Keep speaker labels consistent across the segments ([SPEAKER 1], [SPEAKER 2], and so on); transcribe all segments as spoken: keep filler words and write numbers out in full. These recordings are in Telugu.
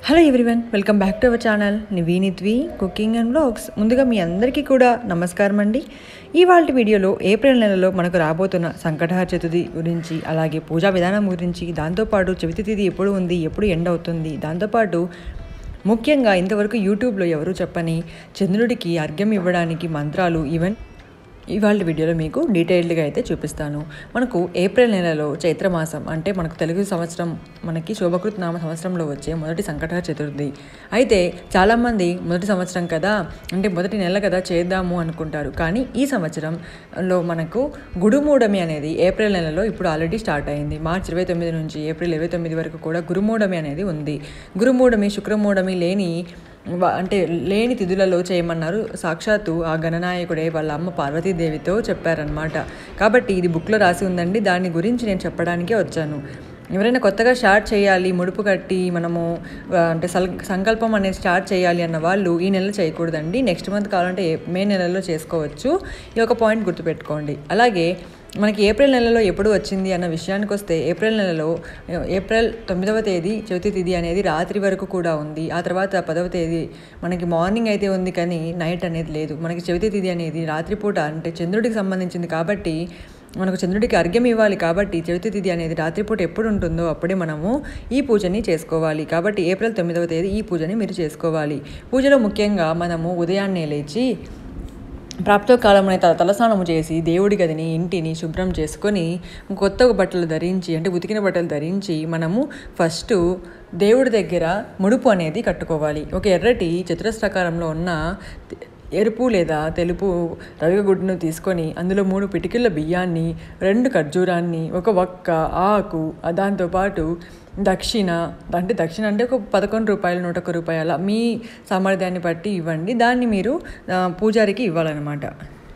[SPEAKER 1] Hello everyone, welcome back to our channel నివీనిత్వి కుకింగ్ అండ్ వ్లాగ్స్. ముందుగా మీ అందరికీ కూడా నమస్కారం అండి. ఇవాళ వీడియోలో ఏప్రిల్ నెలలో మనకు రాబోతున్న సంకటహర చతుర్థి గురించి, అలాగే పూజా విధానం గురించి, దాంతోపాటు చవితి తిథి ఎప్పుడు ఉంది, ఎప్పుడు ఎండ్ అవుతుంది, దాంతోపాటు ముఖ్యంగా ఇంతవరకు యూట్యూబ్లో ఎవరు చెప్పని చంద్రుడికి అర్ఘ్యం ఇవ్వడానికి మంత్రాలు, ఈవెన్ ఇవాళ వీడియోలో మీకు డీటెయిల్డ్గా అయితే చూపిస్తాను. మనకు ఏప్రిల్ నెలలో చైత్రమాసం అంటే మనకు తెలుగు సంవత్సరం, మనకి శోభకృత్ నామ సంవత్సరంలో వచ్చే మొదటి సంకటహర చతుర్థి. అయితే చాలామంది మొదటి సంవత్సరం కదా, అంటే మొదటి నెల కదా చేద్దాము అనుకుంటారు. కానీ ఈ సంవత్సరంలో మనకు గురుమూఢమి అనేది ఏప్రిల్ నెలలో ఇప్పుడు ఆల్రెడీ స్టార్ట్ అయింది. మార్చి ఇరవై తొమ్మిది నుంచి ఏప్రిల్ ఇరవై తొమ్మిది వరకు కూడా గురుమూఢమి అనేది ఉంది. గురుమూఢమి శుక్రమూఢమి లేని అంటే లేని తిథులలో చేయమన్నారు. సాక్షాత్తు ఆ గణనాయకుడే వాళ్ళ అమ్మ పార్వతీదేవితో చెప్పారనమాట. కాబట్టి ఇది బుక్లో రాసి ఉందండి, దాని గురించి నేను చెప్పడానికే వచ్చాను. ఎవరైనా కొత్తగా స్టార్ట్ చేయాలి, ముడుపు కట్టి మనము అంటే సల్ సంకల్పం అనేది స్టార్ట్ చేయాలి అన్న వాళ్ళు ఈ నెల చేయకూడదండి. నెక్స్ట్ మంత్ కావాలంటే మే నెలలో చేసుకోవచ్చు. ఈ ఒక పాయింట్ గుర్తుపెట్టుకోండి. అలాగే మనకి ఏప్రిల్ నెలలో ఎప్పుడు వచ్చింది అన్న విషయానికి వస్తే, ఏప్రిల్ నెలలో ఏప్రిల్ తొమ్మిదవ తేదీ చవితి తిథి అనేది రాత్రి వరకు కూడా ఉంది. ఆ తర్వాత పదవ తేదీ మనకి మార్నింగ్ అయితే ఉంది, కానీ నైట్ అనేది లేదు. మనకి చవితి తిథి అనేది రాత్రిపూట అంటే చంద్రుడికి సంబంధించింది కాబట్టి, మనకు చంద్రుడికి అర్ఘ్యం ఇవ్వాలి కాబట్టి చవితి తిథి అనేది రాత్రిపూట ఎప్పుడు ఉంటుందో అప్పుడే మనము ఈ పూజని చేసుకోవాలి. కాబట్టి ఏప్రిల్ తొమ్మిదవ తేదీ ఈ పూజని మీరు చేసుకోవాలి. పూజలో ముఖ్యంగా మనము ఉదయాన్నే లేచి ప్రాప్తకాలం అనే తల తలస్నానము చేసి దేవుడి గదిని, ఇంటిని శుభ్రం చేసుకొని కొత్త బట్టలు ధరించి, అంటే ఉతికిన బట్టలు ధరించి మనము ఫస్ట్ దేవుడి దగ్గర ముడుపు అనేది కట్టుకోవాలి. ఒక ఎర్రటి చతురస్రాకారంలో ఉన్న ఎరుపు లేదా తెలుపు రవిగుడ్డును తీసుకొని అందులో మూడు పిటికిళ్ళ బియ్యాన్ని, రెండు ఖర్జూరాన్ని, ఒక వక్క, ఆకు, దాంతోపాటు దక్షిణ అంటే దక్షిణ అంటే ఒక పదకొండు రూపాయలు, నూట ఒక్క రూపాయల మీ సామర్థ్యాన్ని బట్టి ఇవ్వండి. దాన్ని మీరు పూజారికి ఇవ్వాలన్నమాట.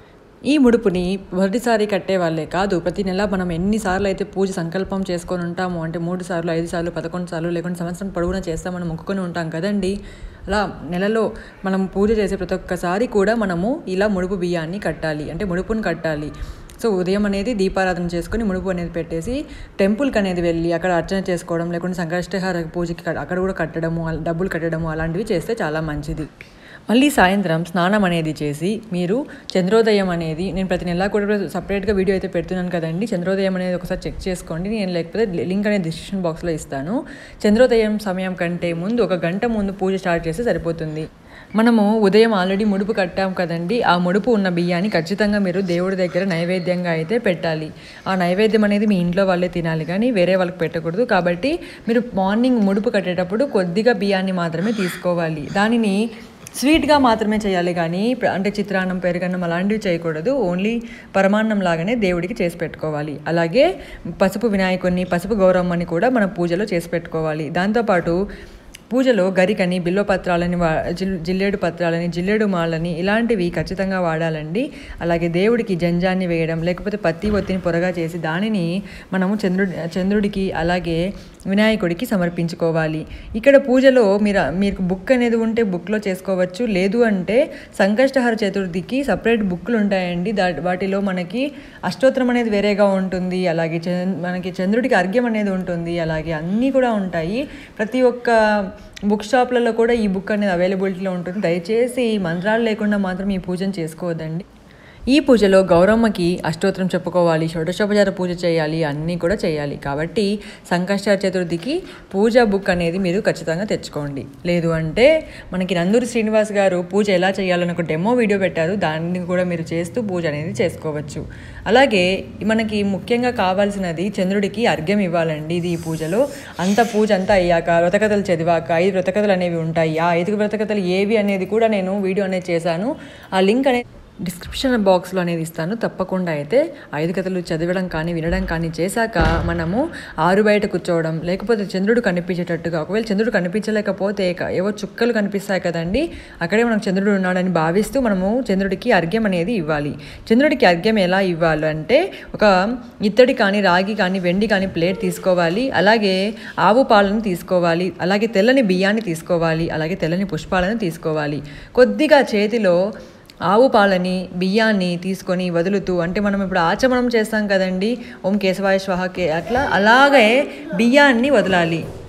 [SPEAKER 1] ఈ ముడుపుని మొదటిసారి కట్టే వాళ్ళే కాదు, ప్రతి నెల మనం ఎన్నిసార్లు అయితే పూజ సంకల్పం చేసుకొని ఉంటామో, అంటే మూడు సార్లు, ఐదు సార్లు, పదకొండు సార్లు, లేకుంటే సంవత్సరం పొడవునా చేస్తామని మొక్కుకొని ఉంటాం కదండి. అలా నెలలో మనం పూజ చేసే ప్రతి ఒక్కసారి కూడా మనము ఇలా ముడుపు బియ్యాన్ని కట్టాలి, అంటే ముడుపుని కట్టాలి. సో ఉదయం అనేది దీపారాధన చేసుకొని ముడుపు అనేది పెట్టేసి టెంపుల్కి అనేది వెళ్ళి అక్కడ అర్చన చేసుకోవడం, లేకుంటే సంకష్టహార పూజకి అక్కడ కూడా కట్టడము, డబ్బులు కట్టడము అలాంటివి చేస్తే చాలా మంచిది. మళ్ళీ సాయంత్రం స్నానం అనేది చేసి మీరు చంద్రోదయం అనేది, నేను ప్రతి నెల కూడా సపరేట్గా వీడియో అయితే పెడుతున్నాను కదండి, చంద్రోదయం అనేది ఒకసారి చెక్ చేసుకోండి. నేను లేకపోతే లింక్ అనేది డిస్క్రిప్షన్ బాక్స్లో ఇస్తాను. చంద్రోదయం సమయం కంటే ముందు ఒక గంట ముందు పూజ స్టార్ట్ చేస్తే సరిపోతుంది. మనము ఉదయం ఆల్రెడీ ముడుపు కట్టాం కదండి, ఆ ముడుపు ఉన్న బియ్యాన్ని ఖచ్చితంగా మీరు దేవుడి దగ్గర నైవేద్యంగా అయితే పెట్టాలి. ఆ నైవేద్యం అనేది మీ ఇంట్లో వాళ్ళే తినాలి, కానీ వేరే వాళ్ళకి పెట్టకూడదు. కాబట్టి మీరు మార్నింగ్ ముడుపు కట్టేటప్పుడు కొద్దిగా బియ్యాన్ని మాత్రమే తీసుకోవాలి. దానిని స్వీట్గా మాత్రమే చేయాలి, కానీ అంటే చిత్రాన్నం, పెరుగన్నం అలాంటివి చేయకూడదు. ఓన్లీ పరమాన్నం లాగానే దేవుడికి చేసి పెట్టుకోవాలి. అలాగే పసుపు వినాయకుడిని, పసుపు గౌరమ్మని కూడా మనం పూజలో చేసి పెట్టుకోవాలి. దాంతోపాటు పూజలో గరికని, బిల్వపత్రాలని, జిల్లేడు పత్రాలని, జిల్లేడు మాలని ఇలాంటివి ఖచ్చితంగా వాడాలండి. అలాగే దేవుడికి జంజాన్ని వేయడం, లేకపోతే పత్తి ఒత్తిని పొరగా చేసి దానిని మనము చంద్రుడి చంద్రుడికి అలాగే వినాయకుడికి సమర్పించుకోవాలి. ఇక్కడ పూజలో మీరు మీకు బుక్ అనేది ఉంటే బుక్లో చేసుకోవచ్చు. లేదు అంటే సంకష్టహర చతుర్థికి సపరేట్ బుక్లు ఉంటాయండి. దా వాటిలో మనకి అష్టోత్తరం అనేది వేరేగా ఉంటుంది, అలాగే మనకి చంద్రుడికి అర్ఘ్యం అనేది ఉంటుంది, అలాగే అన్నీ కూడా ఉంటాయి. ప్రతి ఒక్క బుక్ షాప్లలో కూడా ఈ బుక్ అనేది అవైలబిలిటీలో ఉంటుంది. దయచేసి మంత్రాలు లేకుండా మాత్రం ఈ పూజను చేసుకోవద్దండి. ఈ పూజలో గౌరమ్మకి అష్టోత్తరం చెప్పుకోవాలి, షోడశోపచార పూజ చేయాలి, అన్నీ కూడా చేయాలి. కాబట్టి సంకష్టహర చతుర్థికి పూజా బుక్ అనేది మీరు ఖచ్చితంగా తెచ్చుకోండి. లేదు అంటే మనకి నందూరి శ్రీనివాస్ గారు పూజ ఎలా చేయాలని ఒక డెమో వీడియో పెట్టారు, దాన్ని కూడా మీరు చేస్తూ పూజ అనేది చేసుకోవచ్చు. అలాగే మనకి ముఖ్యంగా కావాల్సినది చంద్రుడికి అర్ఘ్యం ఇవ్వాలండి. ఇది ఈ పూజలో అంత పూజ అంతా అయ్యాక వ్రతకథలు చదివాక ఐదు వ్రతకథలు అనేవి ఉంటాయి. ఆ ఐదు వ్రతకథలు ఏవి అనేది కూడా నేను వీడియో అనేది చేశాను. ఆ లింక్ అనేది డిస్క్రిప్షన్ బాక్స్లో అనేది ఇస్తాను. తప్పకుండా అయితే ఐదు కథలు చదవడం కానీ వినడం కానీ చేశాక మనము ఆరు బయట కూర్చోవడం, లేకపోతే చంద్రుడు కనిపించేటట్టుగా, ఒకవేళ చంద్రుడు కనిపించలేకపోతే ఏవో చుక్కలు కనిపిస్తాయి కదండి, అక్కడే మనకు చంద్రుడు ఉన్నాడని భావిస్తూ మనము చంద్రుడికి అర్ఘ్యం అనేది ఇవ్వాలి. చంద్రుడికి అర్ఘ్యం ఎలా ఇవ్వాలంటే ఒక ఇత్తడి కానీ, రాగి కానీ, వెండి కానీ ప్లేట్ తీసుకోవాలి. అలాగే ఆవు పాలను తీసుకోవాలి, అలాగే తెల్లని బియ్యాన్ని తీసుకోవాలి, అలాగే తెల్లని పుష్పాలను తీసుకోవాలి. కొద్దిగా చేతిలో ఆవు పాలని, బియ్యాన్ని తీసుకొని వదులుతూ, అంటే మనం ఇప్పుడు ఆచమనం చేస్తాం కదండి, ఓం కేశవాయ స్వాహ కే అట్లా అలాగే బియ్యాన్ని వదలాలి.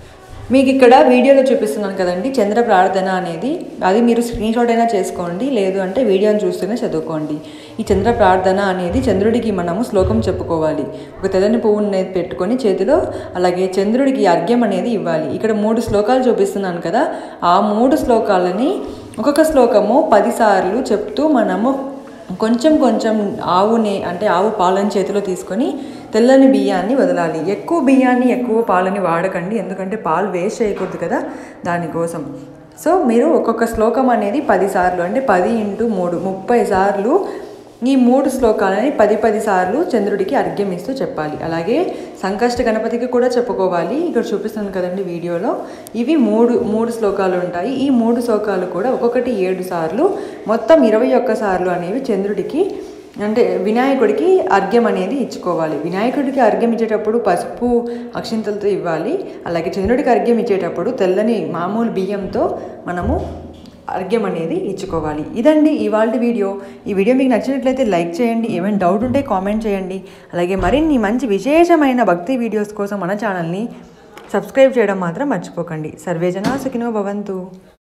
[SPEAKER 1] మీకు ఇక్కడ వీడియోలో చూపిస్తున్నాను కదండి చంద్ర ప్రార్థన అనేది, అది మీరు స్క్రీన్ షాట్ అయినా చేసుకోండి, లేదు అంటే వీడియోని చూస్తూనే చదువుకోండి. ఈ చంద్ర ప్రార్థన అనేది చంద్రుడికి మనము శ్లోకం చెప్పుకోవాలి. ఒక తెల్లని పువ్వుని పెట్టుకొని చేతిలో, అలాగే చంద్రుడికి అర్ఘ్యం అనేది ఇవ్వాలి. ఇక్కడ మూడు శ్లోకాలు చూపిస్తున్నాను కదా, ఆ మూడు శ్లోకాలని ఒక్కొక్క శ్లోకము పదిసార్లు చెప్తూ మనము కొంచెం కొంచెం ఆవుని అంటే ఆవు పాలను చేతిలో తీసుకొని తెల్లని బియ్యాన్ని వదలాలి. ఎక్కువ బియ్యాన్ని ఎక్కువ పాలని వాడకండి, ఎందుకంటే పాలు వేస్ట్ చేయకూడదు కదా, దానికోసం. సో మీరు ఒక్కొక్క శ్లోకం అనేది పది సార్లు అంటే పది ఇంటూ మూడు ముప్పై సార్లు ఈ మూడు శ్లోకాలని పది పది సార్లు చంద్రుడికి అర్ఘ్యం ఇస్తూ చెప్పాలి. అలాగే సంకష్ట గణపతికి కూడా చెప్పుకోవాలి. ఇక్కడ చూపిస్తున్నాను కదండి వీడియోలో, ఇవి మూడు మూడు శ్లోకాలు ఉంటాయి. ఈ మూడు శ్లోకాలు కూడా ఒక్కొక్కటి ఏడు సార్లు, మొత్తం ఇరవై ఒక్క సార్లు అనేవి చంద్రుడికి అంటే వినాయకుడికి అర్ఘ్యం అనేది ఇచ్చుకోవాలి. వినాయకుడికి అర్ఘ్యం ఇచ్చేటప్పుడు పసుపు అక్షింతలతో ఇవ్వాలి. అలాగే చంద్రుడికి అర్ఘ్యం ఇచ్చేటప్పుడు తెల్లని మామూలు బియ్యంతో మనము అర్ఘ్యం అనేది ఇచ్చుకోవాలి. ఇదండి ఇవాళ వీడియో. ఈ వీడియో మీకు నచ్చినట్లయితే లైక్ చేయండి, ఏమైనా డౌట్ ఉంటే కామెంట్ చేయండి. అలాగే మరిన్ని మంచి విశేషమైన భక్తి వీడియోస్ కోసం మన ఛానల్ని సబ్స్క్రైబ్ చేయడం మాత్రం మర్చిపోకండి. సర్వేజన సుఖినో భవంతు.